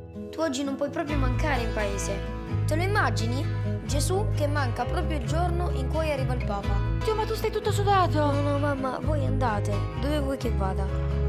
Tu oggi non puoi proprio mancare in paese. Te lo immagini? Gesù che manca proprio il giorno in cui arriva il Papa. Dio, ma tu stai tutto sudato! No, mamma, voi andate. Dove vuoi che vada?